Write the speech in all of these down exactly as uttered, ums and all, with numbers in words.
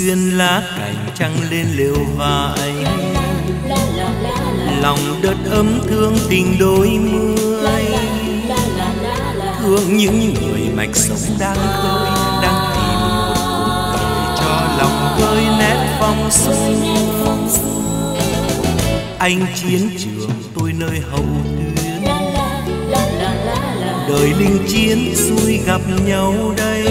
xuyên lá cành trăng lên lều vải, lòng đất ấm thương tình đôi mươi, thương những người mạch sống đang khơi, đang tìm một cuộc đời cho lòng vơi nét phong sương. Anh chiến trường, tôi nơi hậu tuyến, đời linh chiến xuôi gặp nhau đây.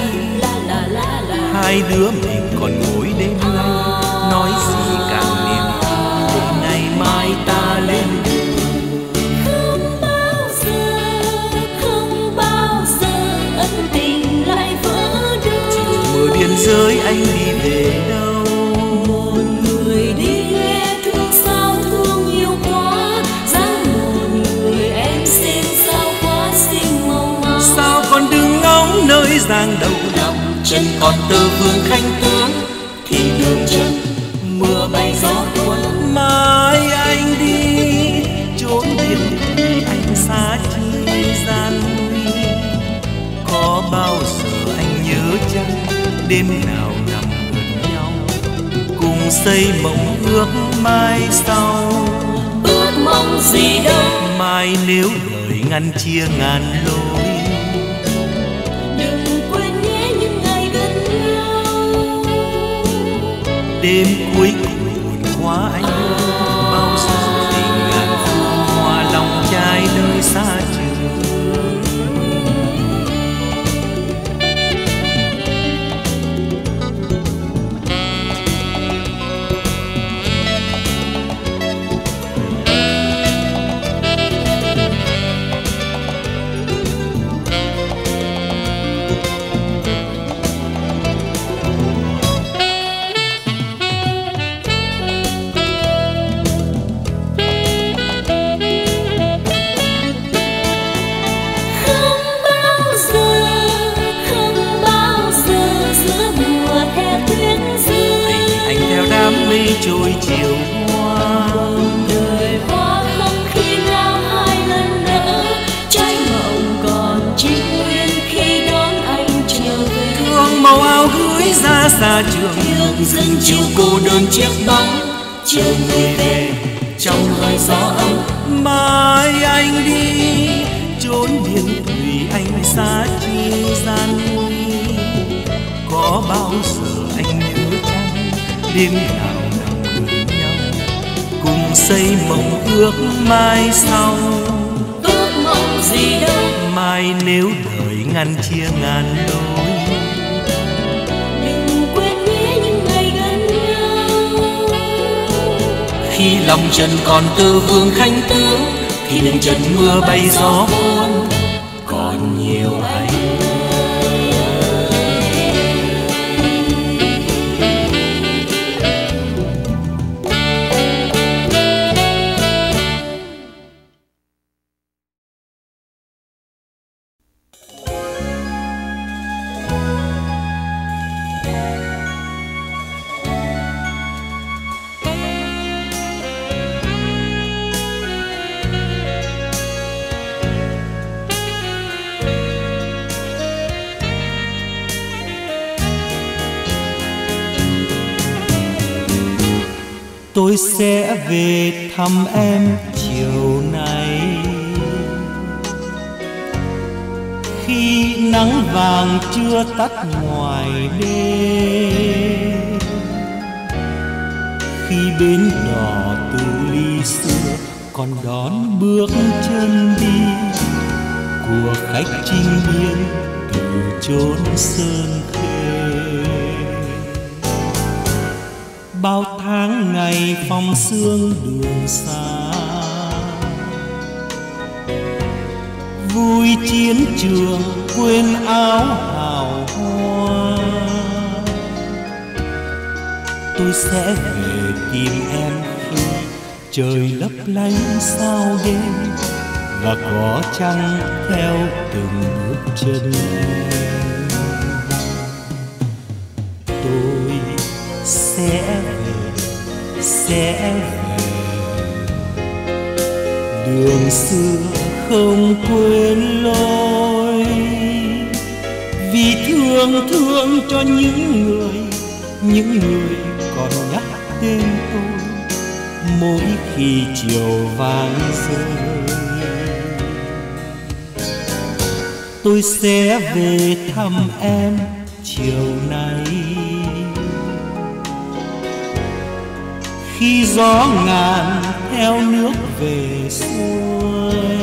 Hai đứa mình còn ngồi đêm nay, nói gì càng niềm tin để ngày mai ta lên đường. Không bao giờ, không bao giờ ân tình lại vỡ đâu. Chiều mưa biên giới anh đi về đâu? Một người đi nghe thương sao thương yêu quá, dáng một người em xinh sao quá xinh màu máu. Sao còn đứng ngóng nơi giang đầu lòng chân còn tơ vương khanh tướng, thì đường chân mưa bay gió cuốn. Mai anh đi trốn biển thủy, anh xa chi gian nguy. Có bao giờ anh nhớ chăng đêm nào nằm gần nhau, cùng xây mộng ước mai sau. Ước mong gì đâu mai nếu đời ngăn chia ngàn lối, đêm cuối cùng buồn quá anh ơi. Bao giờ thì ngàn phương hoa lòng trai nơi xa trường. Trôi chiều hoa, đời hoa không khi nào hai lần nữa, trái mộng còn trinh nguyên khi đón anh trở về. thương màu áo gửi ra xa trường, thương dừng chiều cô đơn chiếc bóng, chiều người về trong hơi gió ấm. mai anh đi trốn biển thủy, anh xa chi gian nguy. Có bao giờ anh nhớ chăng đêm nào cùng xây mộng ước mai sau. Ước mộng gì đâu mai nếu đời ngăn chia ngàn lối, đừng quên nghĩa những ngày gần nhau. khi lòng trần còn tơ vương khanh tướng, thì đừng trần mưa bay gió buồn còn nhiều anh. Tôi sẽ về thăm em chiều nay, khi nắng vàng chưa tắt ngoài đêm, khi bến đò từ ly xưa còn đón bước chân đi của khách chinh biên từ chốn sơn khê. Bao tháng ngày phong sương đường xa, vui chiến trường quên áo hào hoa. Tôi sẽ về tìm em khi trời lấp lánh sao đêm, và có trăng theo từng bước chân em. Tôi sẽ về, sẽ về đường xưa không quên lối, vì thương thương cho những người những người còn nhắc tên tôi mỗi khi chiều vàng rơi. Tôi sẽ về thăm em chiều nay, khi gió ngàn theo nước về xuôi.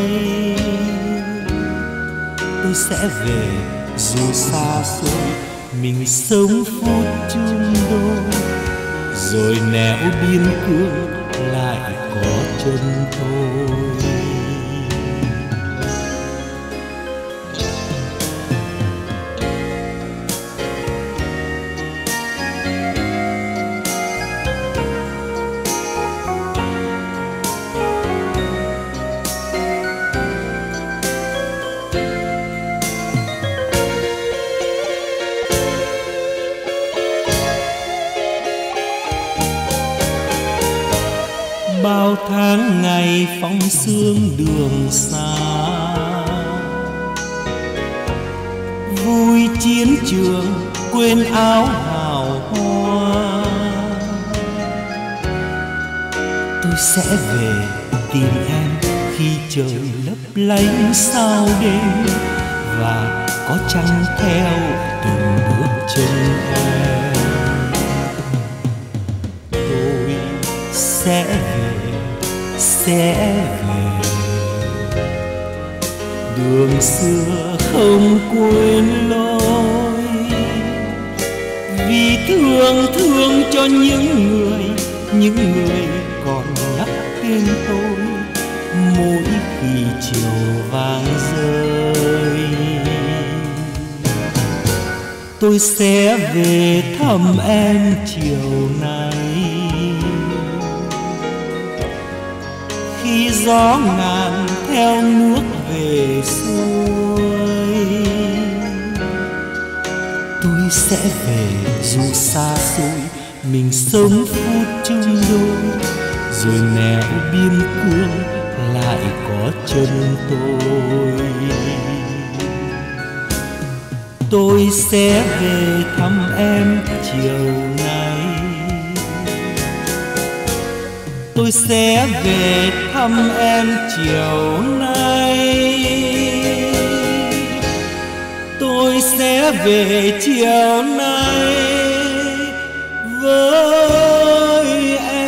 Tôi sẽ về dù xa xôi, mình sống phút chung đôi, rồi nẻo biên cương lại có chân tôi. Bao tháng ngày phong sương đường xa, vui chiến trường quên áo hào hoa. Tôi sẽ về tìm em khi trời lấp lánh sao đêm, và có trăng theo từng bước chân em. Tôi sẽ về, sẽ về đường xưa không quên lối, vì thương thương cho những người, những người còn nhắc tên tôi mỗi khi chiều vàng rơi. Tôi sẽ về thăm em chiều nay, khi gió ngàn theo nước về xuôi. Tôi sẽ về dù xa xôi, mình sống phút chung đôi, rồi nẻo biên cương lại có chân tôi. Tôi sẽ về thăm em chiều nay, tôi sẽ về thăm em chiều nay. Tôi sẽ về chiều nay với em.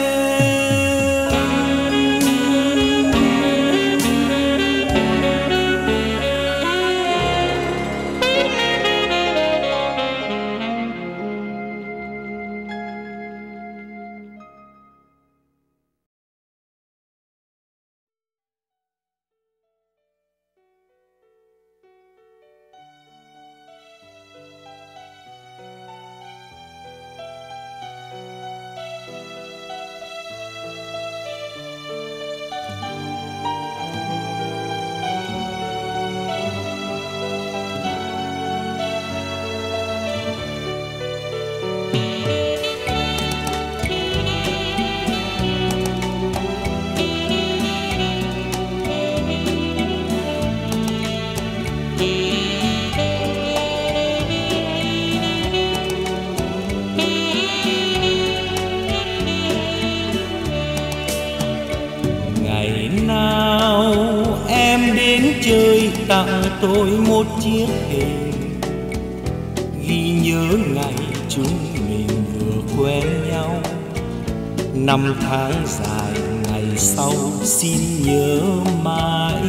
Tặng tôi một chiếc thềm ghi nhớ ngày chúng mình vừa quen nhau. Năm tháng dài ngày sau xin nhớ mãi.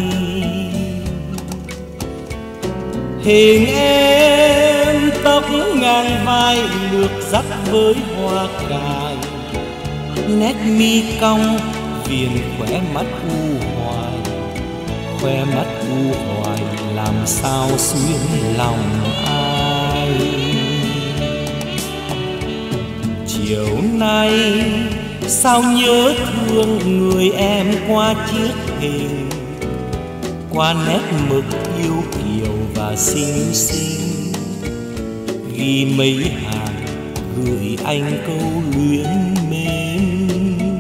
Hình em tóc ngang vai lược dắt với hoa cài, nét mi cong viền khóe mắt u hoài, khóe mắt u hoài làm sao xuyên lòng ai. Chiều nay sao nhớ thương người em qua chiếc hình, qua nét mực yêu kiều và xinh xinh, ghi mấy hàng gửi anh câu luyến mến.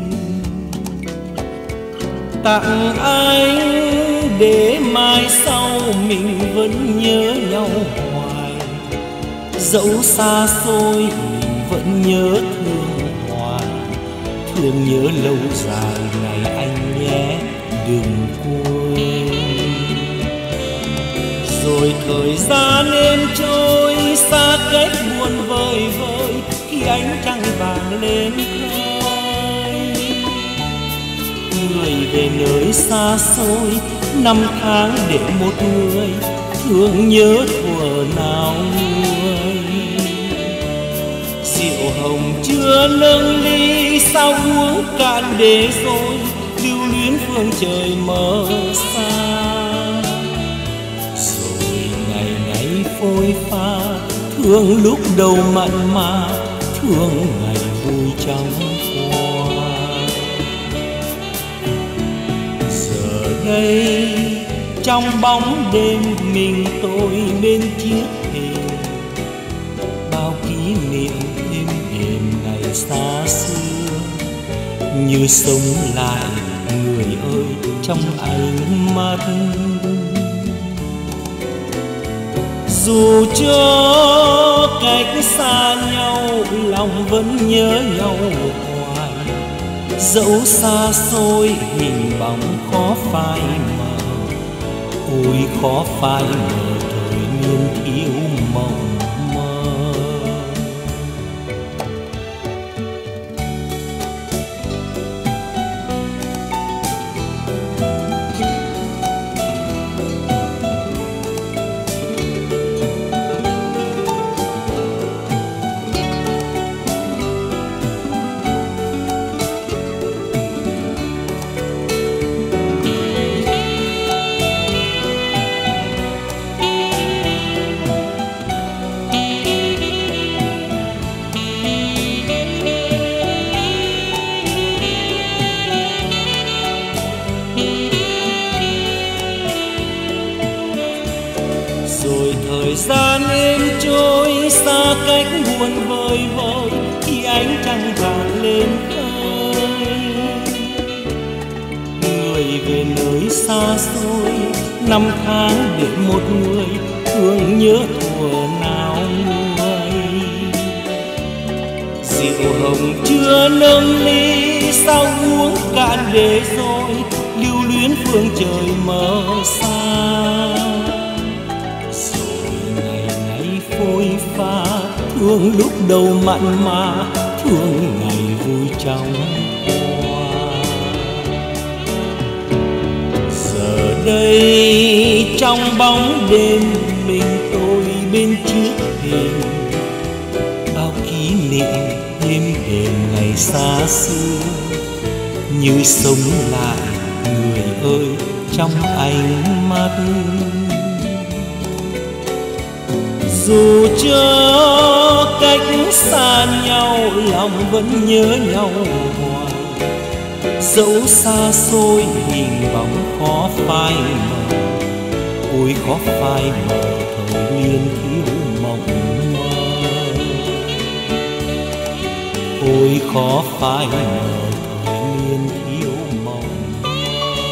Tặng anh để mai sau mình vẫn nhớ nhau hoài, dẫu xa xôi mình vẫn nhớ thương hoài, thương nhớ lâu dài này anh nhé, đừng quên. Rồi thời gian êm trôi xa cách buồn vời vợi, khi ánh trăng vàng lên khơi. Người về nơi xa xôi, năm tháng để một người thương nhớ thuở nào nguôi. Rượu hồng chưa nâng ly, sao uống cạn để rồi lưu luyến phương trời mơ xa. Rồi ngày ngày phôi pha, thương lúc đầu mặn mà, thương ngày vui trong qua. Giờ đây trong bóng đêm mình tôi bên chiếc thềm, bao kỷ niệm êm đềm ngày xa xưa như sống lại người ơi trong ánh mắt. Dù cho cách xa nhau, lòng vẫn nhớ nhau hoài. Dẫu xa xôi hình bóng khó phai mờ, ôi khó phai mờ thời niên thiếu mộng mơ. Rồi thời gian êm trôi xa cách buồn vời vợi, khi ánh trăng vàng lên khơi. Người về nơi xa xôi, năm tháng để một người thương nhớ thuở nào nguôi. Rượu hồng chưa nâng ly, sao uống cạn để rồi lưu luyến phương trời mơ xa. Phôi pha thương lúc đầu mặn mà, thương ngày vui trong qua. Giờ đây trong bóng đêm mình tôi bên chiếc thềm, bao kỷ niệm êm đềm ngày xa xưa như sống lại người ơi trong ánh mắt. Dù cho cách xa nhau, lòng vẫn nhớ nhau hoài. Dẫu xa xôi hình bóng khó phai mờ, ôi khó phai mờ thời niên thiếu mộng mơ. Ôi khó phai mờ thời niên thiếu mộng mơ.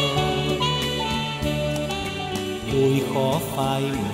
Ôi khó phai mờ.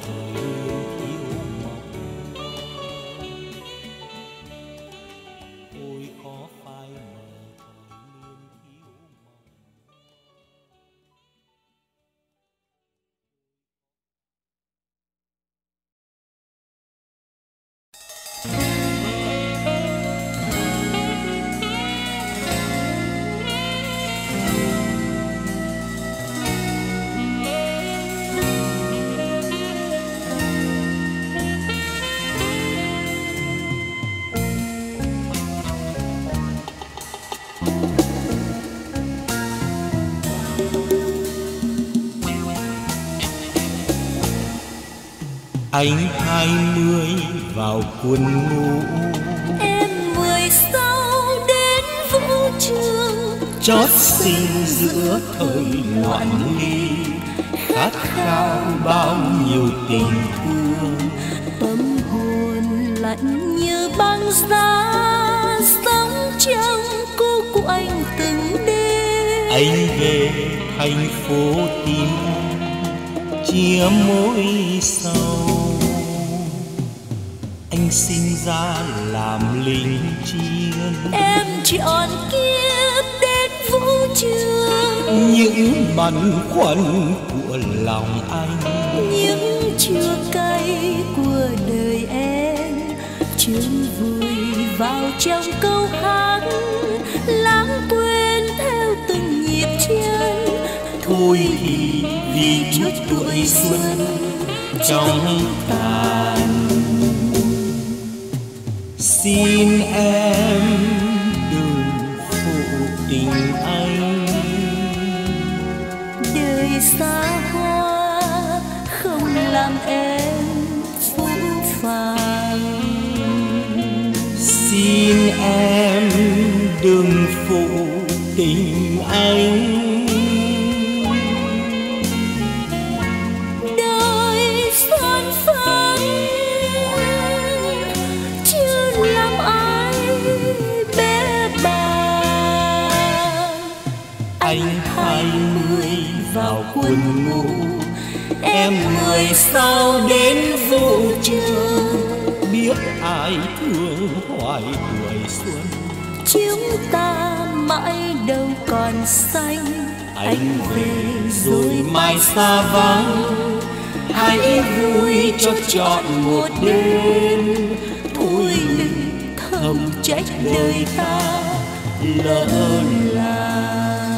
Anh hai mươi vào quân ngũ, em mười sáu đến vũ trường, chót sinh giữa thời loạn ly, khát khao bao nhiêu tình thương. Tâm hồn lạnh như băng giá, sống trong cô của anh từng đêm. Anh về thành phố tìm chia mối sầu, anh anh sinh ra làm lính chiến. Em chọn kiếp đến vũ trường, những băn khoăn của lòng anh, những chua cay của đời em chôn vùi vào trong câu hát, lãng quên theo từng nhịp chân. Thôi thì vì chút tuổi xuân trong tàn, xin em đừng phụ tình anh. Đời xa hoa không làm em phũ phàng, xin em đừng phụ tình anh. đời son phấn chưa làm ai bé bàng. Anh hai mươi vào quân ngũ, em mười sau đến vũ trường. Biết ai thương hoài tuổi xuân, Chúng ta mãi đâu còn xanh. anh về rồi mai xa vắng. Hãy vui cho trọn một đêm, thôi đừng thầm trách đời ta lỡ làng.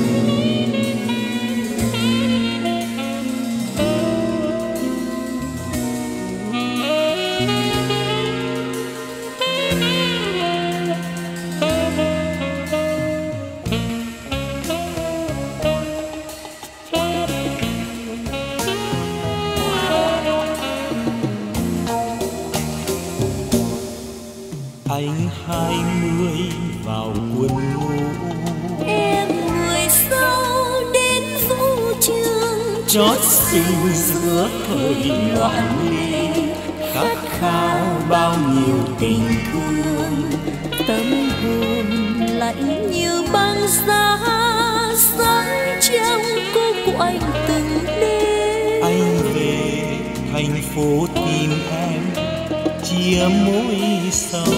Anh hai mươi vào quân ngũ, Em mười sau đến vũ trường. chót sinh giữa thời loạn ly, khát khao bao nhiêu tình thương. Tâm hồn lạnh như băng giá, sống trong cô quạnh từng đêm. Anh về thành phố tìm em, chia mối sầu.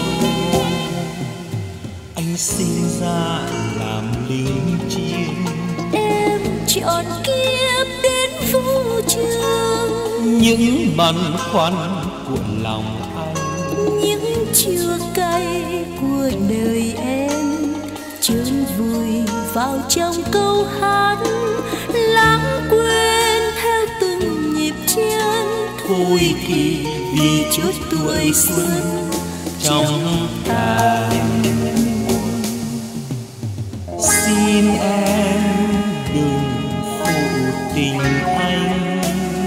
Anh sinh ra làm lính chiến, Em chọn kiếp đến vũ trường. những băn khoăn của lòng anh, Những chua cay của đời em chôn vùi vào trong câu hát, lãng quên theo từng nhịp chân. thôi thì vì chút tuổi xuân trong tàn, xin em đừng phụ tình anh.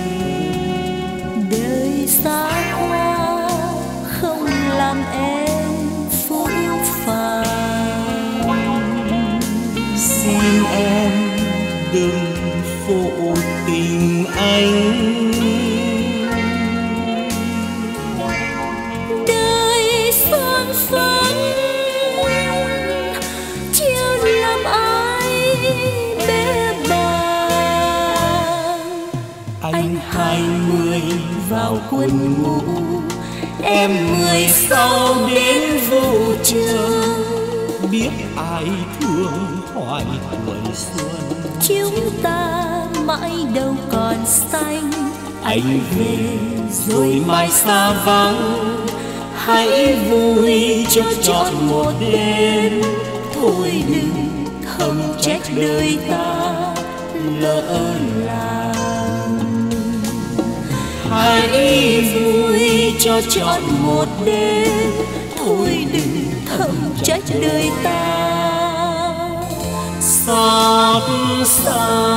Đời xa hoa không làm em phũ phàng, Xin em đừng phụ tình anh. đời son phấn chưa làm ai bé bàng. Anh hai mươi vào quân ngũ, em mười sau đến vũ trường. Biết ai thương hoài tuổi xuân, Chúng ta mãi đâu còn xanh. anh về rồi mai xa vắng. Hãy vui cho trọn một đêm, thôi đừng thầm trách đời ta lỡ làng. Hãy vui cho trọn một đêm, thôi đừng thầm trách đời ta xót xa.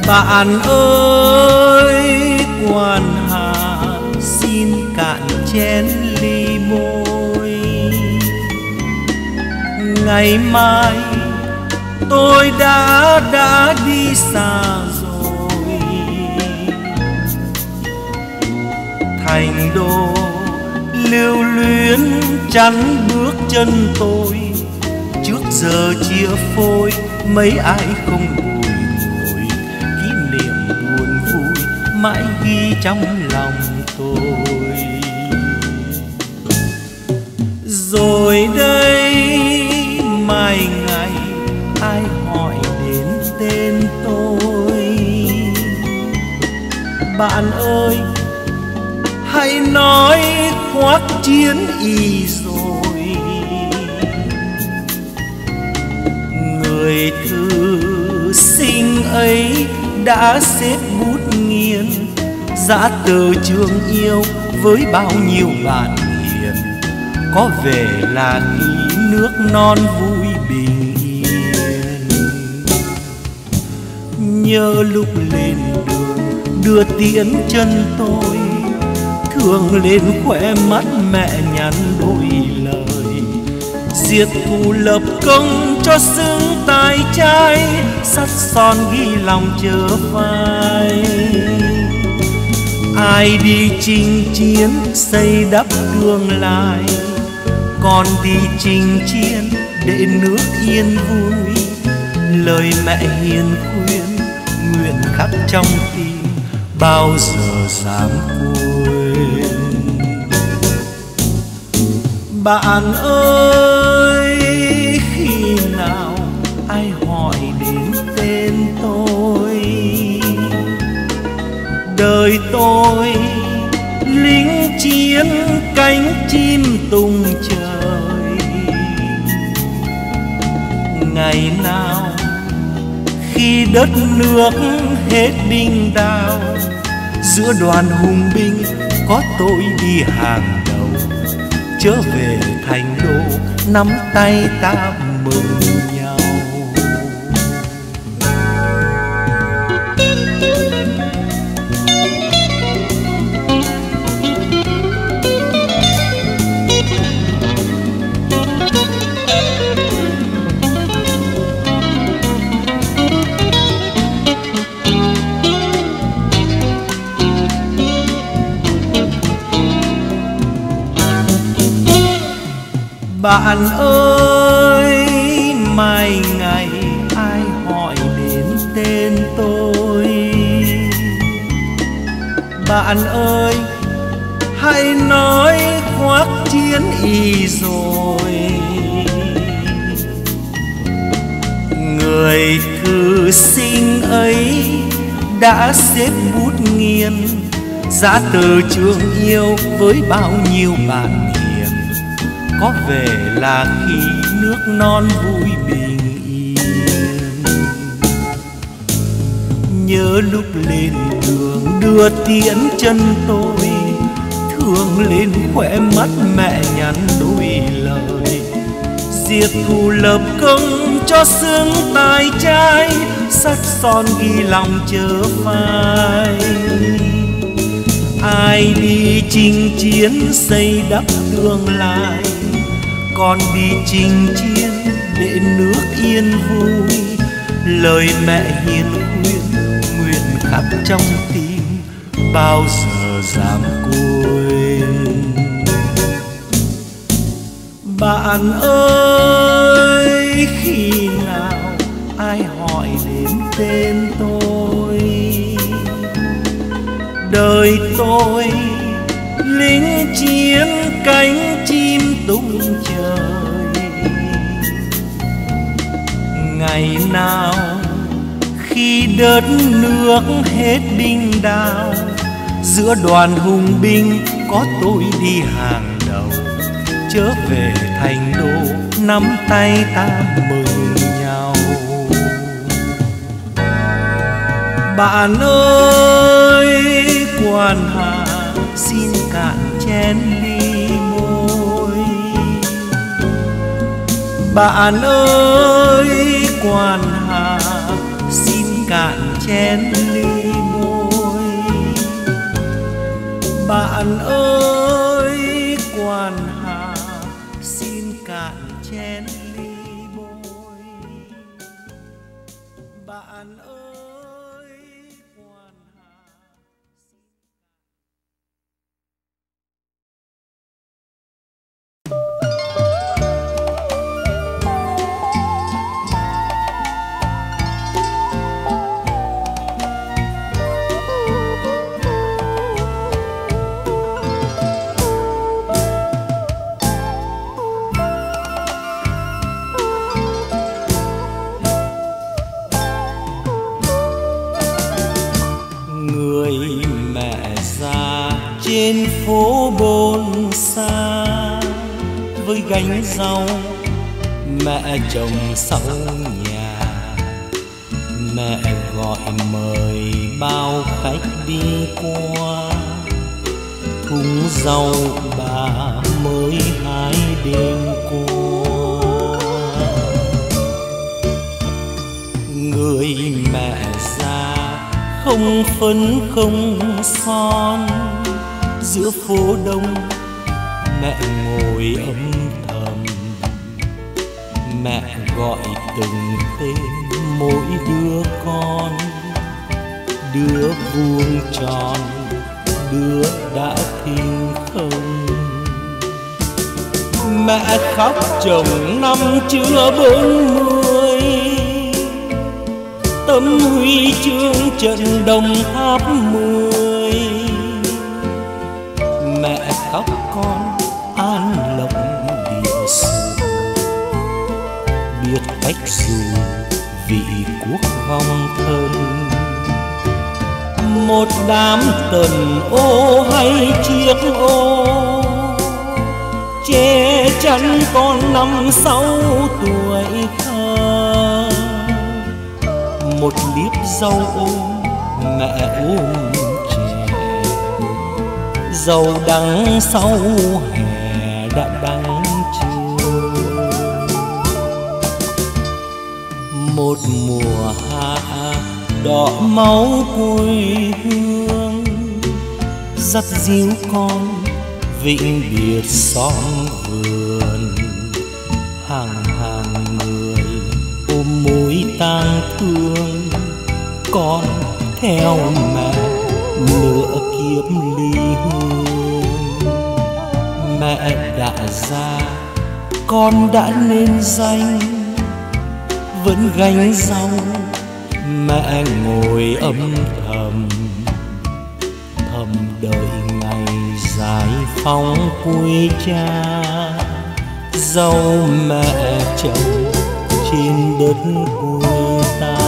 Bạn ơi quan hạ xin cạn chén ly môi. Ngày mai tôi đã đã đi xa rồi, thành đô lưu luyến chắn bước chân tôi. Trước giờ chia phôi mấy ai không bồi hồi, kỷ niệm buồn vui mãi ghi trong lòng tôi. Rồi đây mai ngày ai hỏi đến tên tôi, bạn ơi hãy nói khoác chiến y rồi. Người thư sinh ấy đã xếp bút nghiền, dã từ trường yêu với bao nhiêu bạn hiền. Có về là khi nước non vui bình yên. Nhớ lúc lên đường đưa tiễn chân tôi, thường lên khóe mắt mẹ nhắn đôi lời. Diệt thù lập công cho xứng tài trai, sắt son ghi lòng chớ phai. Ai đi chinh chiến xây đắp tương lai, con đi chinh chiến để nước yên vui. Lời mẹ hiền khuyên nguyện khắc trong tim, bao giờ dám quên. Bạn ơi khi nào ai hỏi đến tên tôi, đời tôi lính chiến cánh chim tung trời. Ngày nào khi đất nước hết binh đao, giữa đoàn hùng binh có tôi đi hàng đầu. Trở về thành đô nắm tay ta mừng nhau. Bạn ơi mai ngày ai hỏi đến tên tôi, bạn ơi hãy nói khoác chiến y rồi. Người thư sinh ấy đã xếp bút nghiền, dã từ trường yêu với bao nhiêu bạn hiền. Có về là khi nước non vui bình yên. Nhớ lúc lên đường đưa tiễn chân tôi, thường lên khóe mắt mẹ nhắn đôi lời. Diệt thù lập công cho xứng tài trai, sắt son ghi lòng chớ phai. Ai đi chinh chiến xây đắp tương lai, con đi chinh chiến để nước yên vui. Lời mẹ hiền khuyên nguyện khắc trong tim, bao giờ dám quên. Bạn ơi khi nào ai hỏi đến tên tôi, đời tôi lính chiến cánh chim tung trời. Ngày nào khi đất nước hết binh đao, giữa đoàn hùng binh có tôi đi hàng đầu. Trở về thành đô nắm tay ta mừng nhau. Bạn ơi quan hạ xin cạn chén ly môi. Bạn ơi quan hạ xin cạn chén chén ly bôi. Bạn ơi quan hạ xin cạn chén ly bôi. Bạn ơi quan hạ. Trên phố bôn xa với gánh rau, mẹ chồng sau nhà. Mẹ gọi mời bao khách đi qua, thúng rau bà mới hái đêm qua. Người mẹ già không phấn không son, giữa phố đông mẹ ngồi âm thầm. Mẹ gọi từng tên mỗi đứa con, đứa vuông tròn, đứa đã thinh không. Mẹ khóc chồng năm chưa bốn mươi, tấm huy chương trận Đồng Tháp mười. Mẹ khóc con an lộc địa sự, biết cách dù vị quốc vong thân. Một đám tần ô hay chiếc ô, che chắn con năm sáu tuổi thơ. Một liếp rau ôm mẹ ôm trẻ, dầu đắng sau hè đã đắng chưa. Một mùa hạ đỏ máu quê hương, dắt díu con vĩnh biệt xóm vườn. Hàng hàng người ôm mối tang thương, con theo mẹ nửa kiếp ly hương. Mẹ đã già con đã nên danh, vẫn gánh rau mẹ ngồi âm thầm. Thầm đợi ngày giải phóng quê cha, dâu mẹ chồng trên đất quê ta.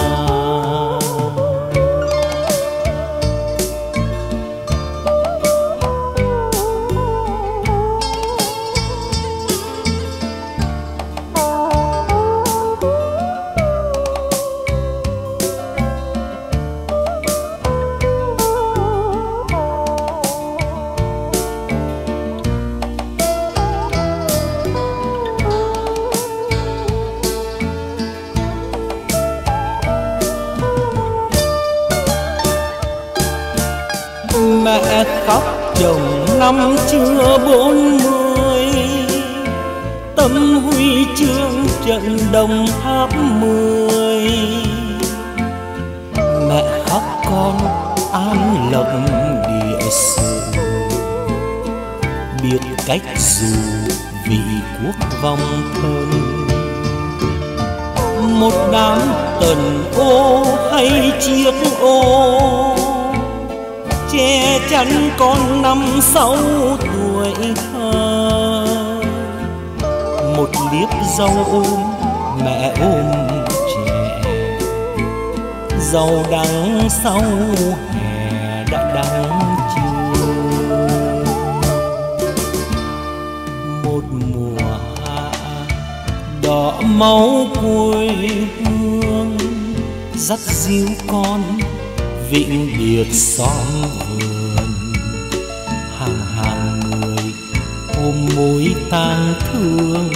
Mẹ khóc chồng năm chưa bốn mươi, tấm huy chương trận Đồng Tháp mười. Mẹ khóc con an lộc địa sự, biết cách dù vị quốc vong thân. Một đám tần ô hay chiếc ô, che chắn con năm sáu tuổi thơ. Một liếp rau ôm mẹ ôm trẻ, dầu đắng sau hè đã đắng chưa. Một mùa hạ đỏ máu quê hương, dắt díu con vĩnh biệt xóm vườn. Hàng hàng người ôm mối tang thương,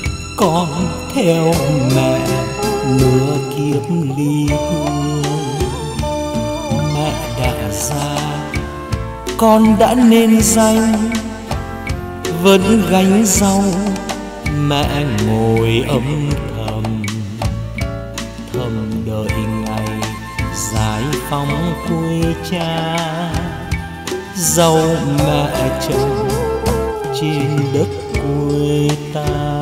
con theo mẹ nửa kiếp ly hương. già, con đã nên danh vẫn gánh rau, mẹ ngồi âm thầm thầm đợi ngày giải phóng quê cha. Rau mẹ trồng trên đất quê ta.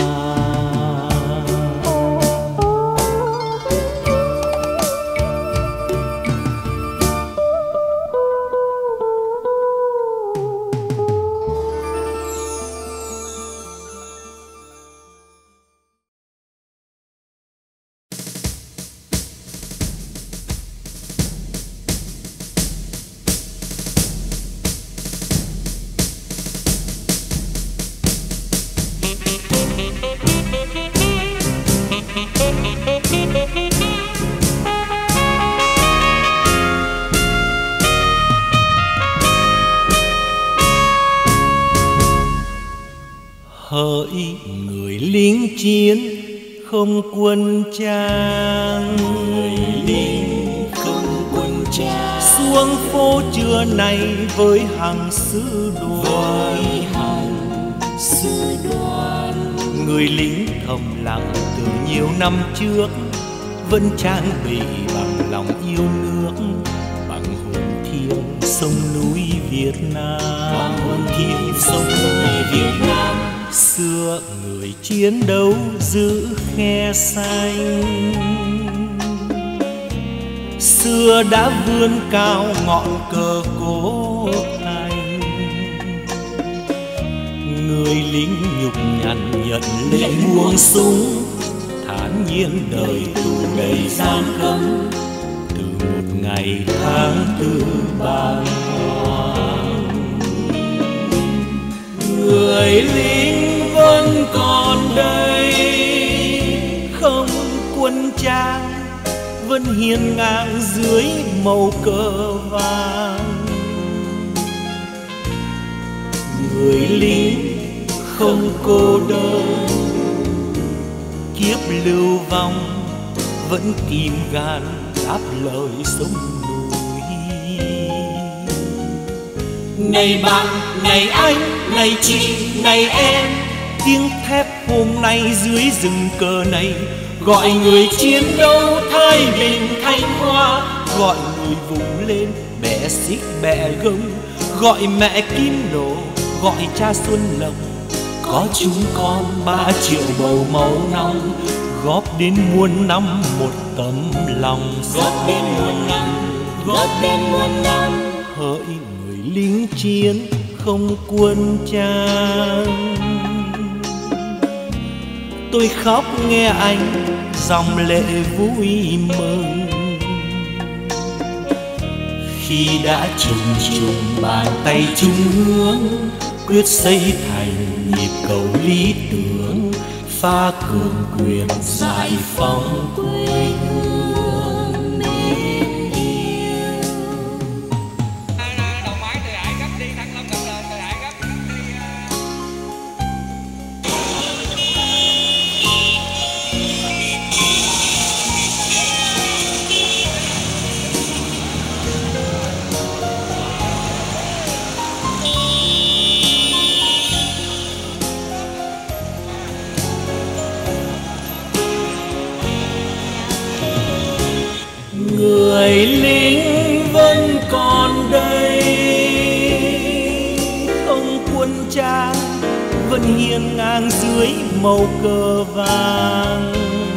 Hỡi người lính chiến không quân trang, người lính không quân trang, xuống phố trưa nay với hàng sư đoàn, với hàng sư đoàn. Người lính thầm lặng từ nhiều năm trước, vẫn trang bị bằng lòng yêu nước, bằng hồn thiêng sông núi Việt Nam, bằng hồn thiêng sông núi Việt Nam. Xưa người chiến đấu giữ khe xanh, xưa đã vươn cao ngọn cờ cố thành. Người lính nhục nhằn nhận lệnh buông súng, thản nhiên đời tù đầy gian cấm, từ một ngày tháng tư bàng hoàng. Người lính vẫn còn đây, không quân trang, vẫn hiên ngang dưới màu cờ vàng. Người lính không cô đơn, kiếp lưu vong vẫn tìm gan đáp lời sông núi. Này bạn, này anh, này chị, này em, tiếng thép hôm nay dưới rừng cờ này gọi người chiến đấu Thái Bình Thanh Hóa, gọi người vùng lên bẻ xích bẻ gông, gọi mẹ Kim Nổ, gọi cha Xuân Lộc. Có chúng con ba triệu bầu máu nóng, góp đến muôn năm một tấm lòng, góp đến muôn năm, góp đến muôn năm. Hỡi người lính chiến không quân trang, tôi khóc nghe anh dòng lệ vui mừng, khi đã trùng trùng bàn tay chung hướng, quyết xây thành nhịp cầu lý tưởng, phá cường quyền giải phóng quê hương mến yêu. Đầu máy từ Hải Gấp đi Thăng Long Cần Giờ, từ Hải Gấp đi. Người lính vẫn còn đây, không quân trang vẫn hiên ngang dưới màu cờ vàng.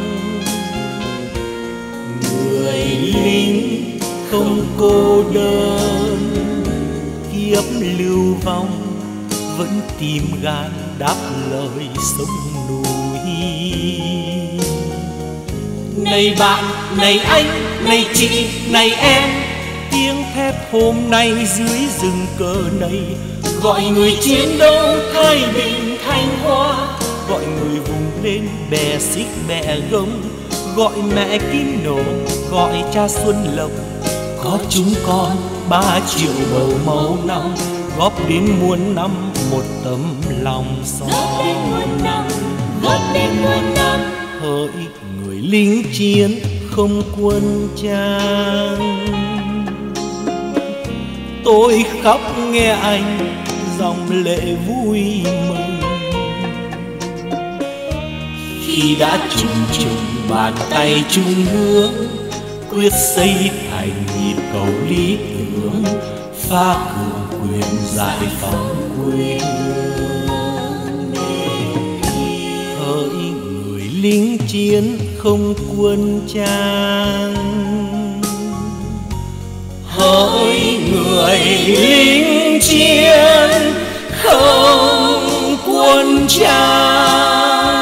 Người lính không cô đơn, kiếp lưu vong vẫn tìm gan đáp lời sông núi. Này bạn, này anh, này chị, này em, tiếng thép hôm nay dưới rừng cờ này gọi người chiến đấu Thái Bình Thanh Hóa, gọi người vùng lên bè xích bè gông, gọi mẹ Kim Nổ, gọi cha Xuân Lộc. Có chúng con ba triệu bầu máu nóng, góp đến muôn năm một tấm lòng son. Góp đến muôn năm, góp đến muôn năm. Hỡi người lính chiến không quân trang, tôi khóc nghe anh dòng lệ vui mừng. Khi đã trùng trùng bàn tay chung hướng, quyết xây thành nhịp cầu lý tưởng, phá cường quyền giải phóng quê hương. Hỡi người lính chiến không quân trang, hỡi người lính chiến không quân trang.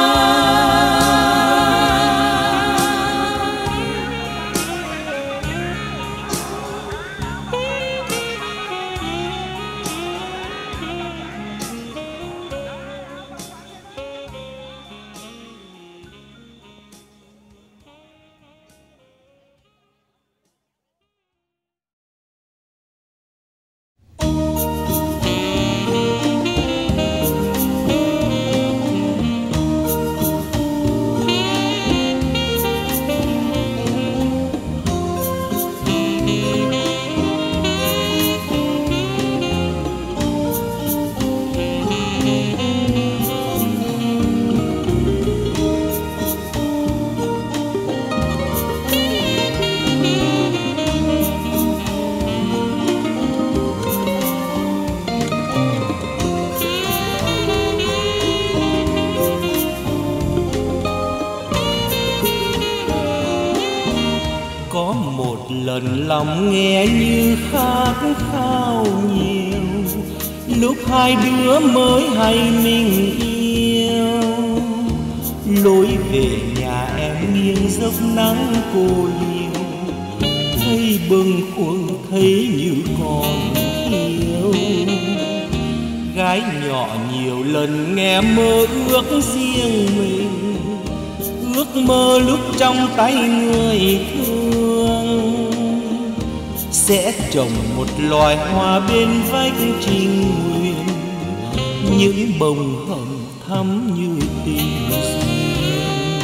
Lần lòng nghe như khát khao nhiều, lúc hai đứa mới hay mình yêu. Lối về nhà em nghiêng dốc nắng cô liêu, thấy bâng khuâng thấy như còn yêu. Gái nhỏ nhiều lần nghe mơ ước riêng mình, ước mơ lúc trong tay người thương, sẽ trồng một loài hoa bên vách trình nguyện, những bông hồng thắm như tình duyên.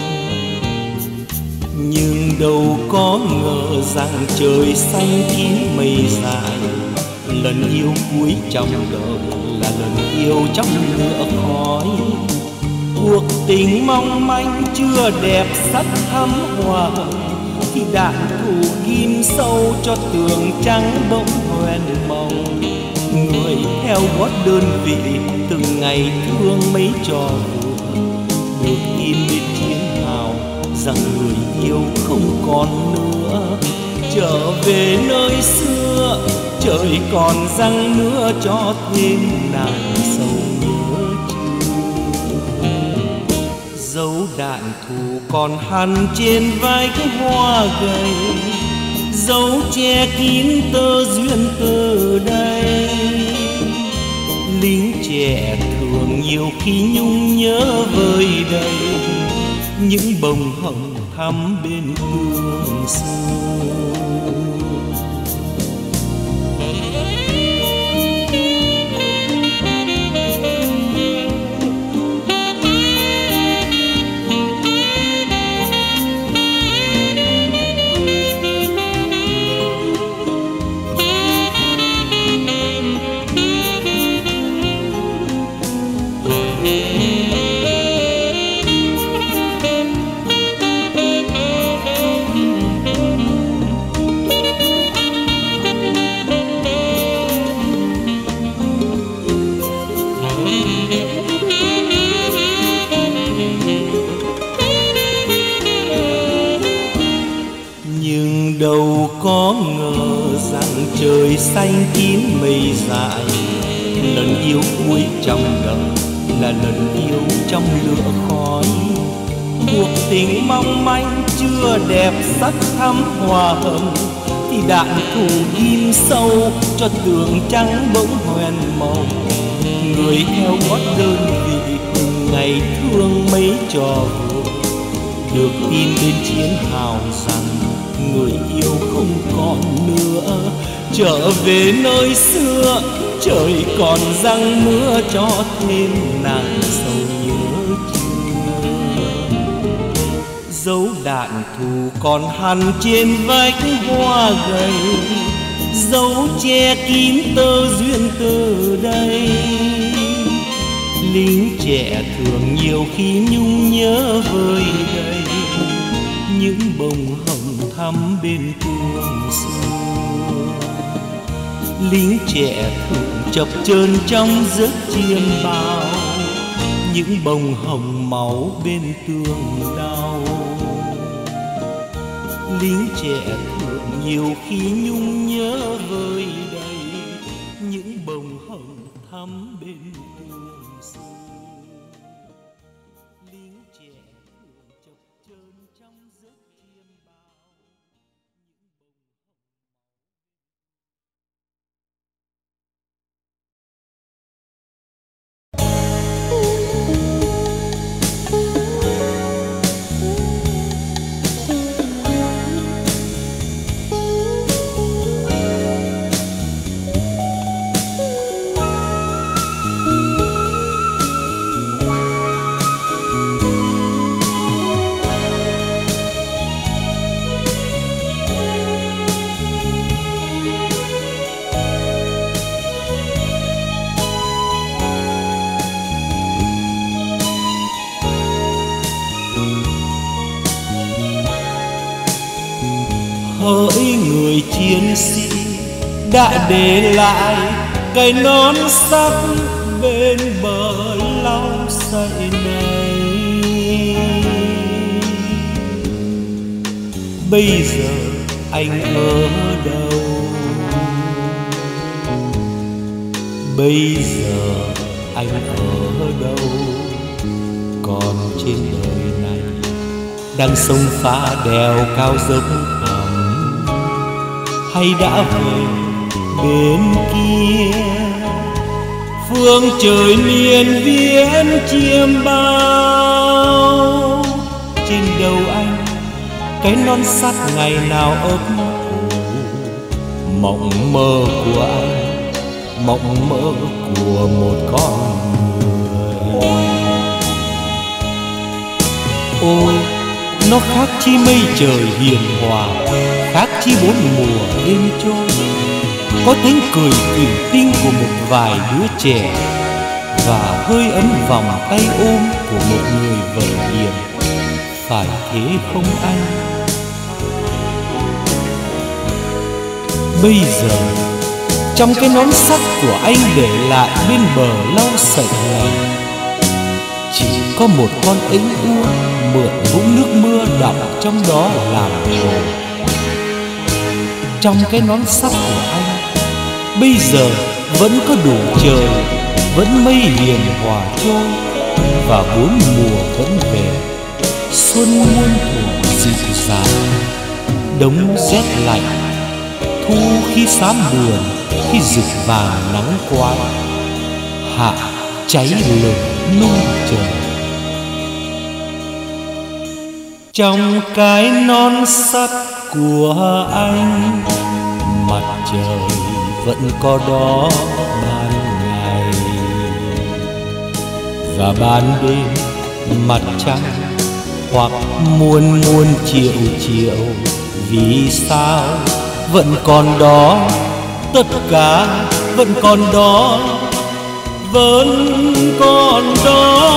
Nhưng đâu có ngờ rằng trời xanh kín mây dài, lần yêu cuối trong đời là lần yêu trong lửa khói. Cuộc tình mong manh chưa đẹp sắc thắm hoa, thì đạn thủ ghim sâu cho tường trắng bỗng hoen mong. Người theo gót đơn vị từng ngày thương mấy trò đùa, được tin bên chiến hào rằng người yêu không còn nữa. Trở về nơi xưa trời còn răng nữa cho thêm nàng sầu nhớ chưa. Dấu đạn thù còn hằn trên vách hoa gầy, dấu che kín tơ duyên từ đây. Lính trẻ thường nhiều khi nhung nhớ vơi đầy, những bông hồng thắm bên gương xưa. Đâu có ngờ rằng trời xanh kín mây dài, lần yêu cuối trong đời là lần yêu trong lửa khói. Cuộc tình mong manh chưa đẹp sắc thắm hoa hồng, thì đạn thù ghim sâu cho tường trắng bỗng hoen màu. Người theo gót đơn vị từng ngày thương mấy trò vừa, được tin bên chiến hào rằng người yêu không còn nữa. Trở về nơi xưa trời còn răng mưa cho thêm nàng sầu nhớ chưa. Dấu đạn thù còn hằn trên vách hoa gầy, dấu che kín tơ duyên từ đây. Lính trẻ thường nhiều khi nhung nhớ vơi đầy những bông hồng thắm bên tương xưa. Lính trẻ thường chập chờn trong giấc chiêm bao những bông hồng máu bên tương đau. Lính trẻ thường nhiều khi nhung nhớ vơi đầy những bông hồng thắm bên tương xưa. Lính trẻ thường chập chờn trong giấc chiêm bao. Hỡi người chiến sĩ đã để lại cái nón sắc bên bờ lau sậy này. Bây giờ anh ở đâu? Bây giờ anh ở đâu? Còn trên đời này đang sông pha đèo cao dốc hay đã về bên kia phương trời miền viễn chiêm bao. Trên đầu anh cái nón sắt ngày nào ấp ủ, mộng mơ của anh, mộng mơ của một con người. Ôi nó khác chi mây trời hiền hòa, khác chi bốn mùa êm trôi. Có tiếng cười thủy tinh của một vài đứa trẻ và hơi ấm vòng tay ôm của một người vợ hiền. Phải thế không anh? Bây giờ trong cái nón sắt của anh để lại bên bờ lau sậy này, chỉ có một con ếch ua mượn vũng nước mưa đọng trong đó làm hồ. Trong cái nón sắt của anh bây giờ vẫn có đủ trời, vẫn mây hiền hòa trôi, và bốn mùa vẫn về. Xuân muôn thuở dịu dàng, đông rét lạnh, thu khi xám buồn, khi rực vàng nắng quái, hạ cháy lửa nung trời. Trong cái nón sắt của anh, mặt trời vẫn có đó ban ngày, và ban đêm mặt trăng hoặc muôn muôn triệu triệu. Vì sao vẫn còn đó, tất cả vẫn còn đó, vẫn còn đó.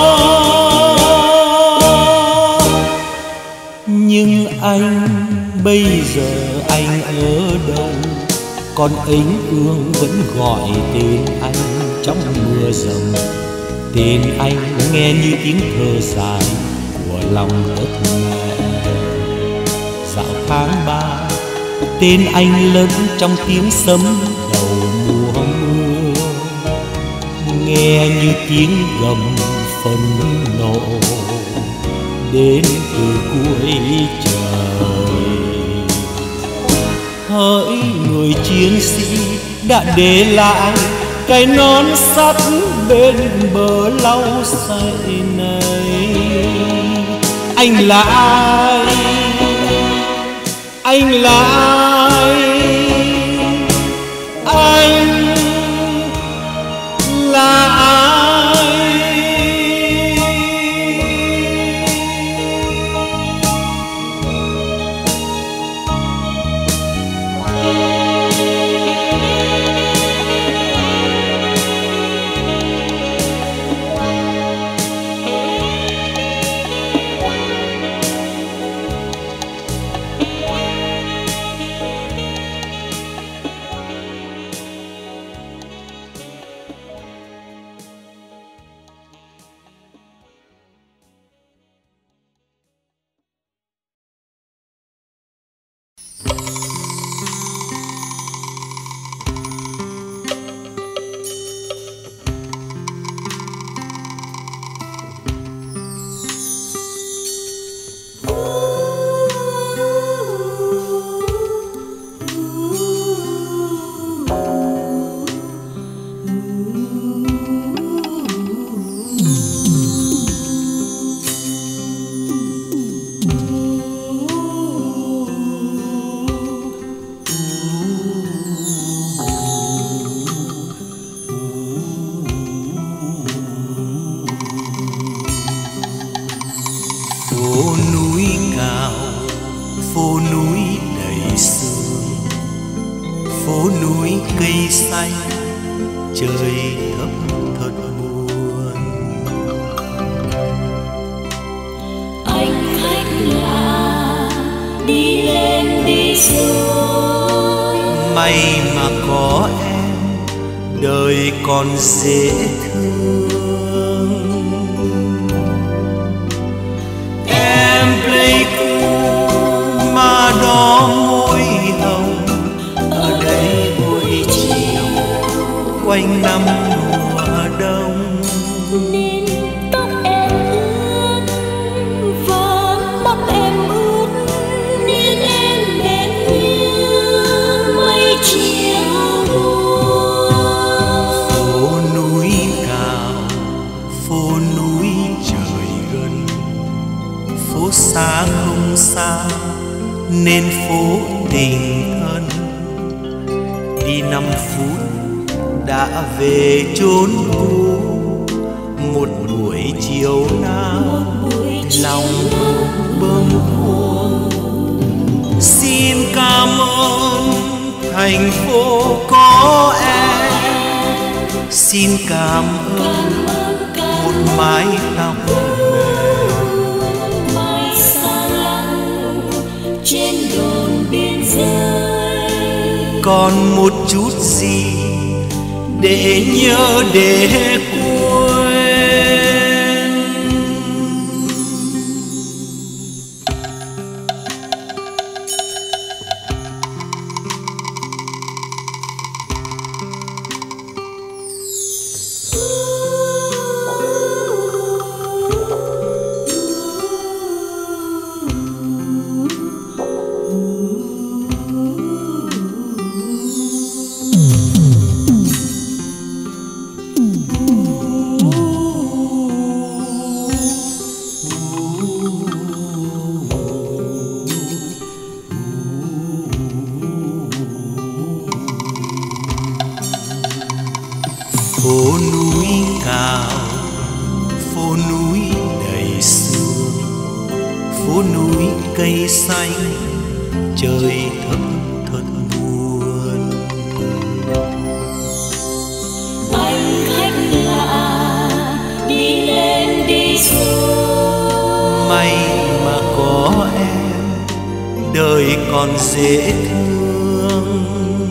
Nhưng anh bây giờ anh ở đâu? Con ếch ương vẫn gọi tên anh trong mưa rồng. Tên anh nghe như tiếng thơ dài của lòng đất mẹ. Dạo tháng ba tên anh lớn trong tiếng sấm đầu mùa mưa, nghe như tiếng gầm phẫn nộ đến từ cuối trời. Hỡi người chiến sĩ đã để lại cái nón sắt bên bờ lau sậy này, anh là ai? Anh là ai? Anh là ai? trời thấp thật buồn. Anh khách lạ đi lên đi xuống, may mà có em đời còn dễ thương. Em Pleiku mà đỏ môi hồng, ở đây buổi chiều quanh năm mùa đông. nên tóc em ướt và mắt em ướt, nên em mệt như mây chiều buồn. Phố núi cao, phố núi trời gần, phố xa không xa nên phố tình thân. Đi năm phút đã về chốn cũ, một buổi chiều nào lòng bâng khuâng. Xin cảm ơn thành phố có em, xin cảm ơn một mái tóc Mai xa lăng trên đồn biên giới, còn một chút gì để nhớ để quên. Phố núi cao, phố núi đầy sương, phố núi cây xanh, trời thấp thật buồn. anh khách lạ đi lên đi xuống, May mà có em đời còn dễ thương.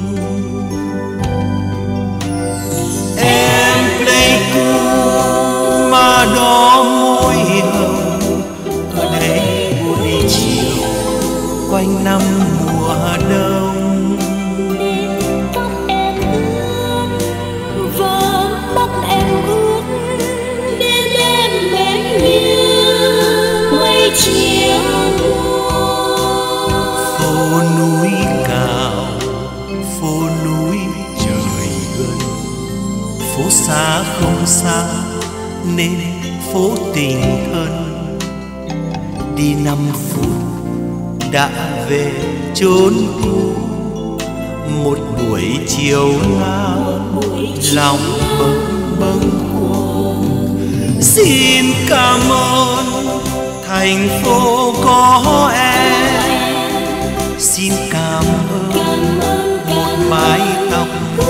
Em Pleiku mà đỏ môi hồng, ở đây buổi chiều quanh năm mùa đông. nên tóc em ướt và mắt em ướt, nên em mệt như mây chiều buồn. Phố núi cao, phố núi trời gần, phố xa không xa nên phố tình thân. Đi năm phút đã về chốn cũ, một buổi chiều nào lòng bâng bâng khuâng. Xin cảm ơn thành phố có em, xin cảm ơn một mái tóc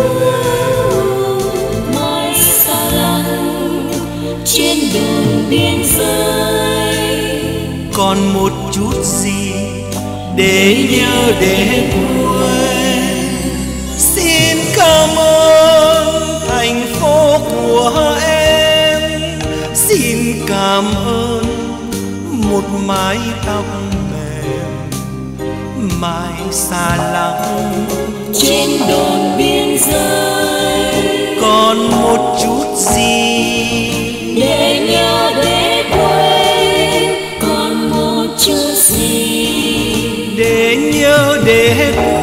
Mai xa lăng trên đường biên giới, còn một chút gì để nhớ để quên. Xin cảm ơn thành phố của em, xin cảm ơn một mái tóc mềm mai xa lăng trên đồn biên giới, còn một chút gì để nhớ để quên, còn một chút gì để nhớ để quên.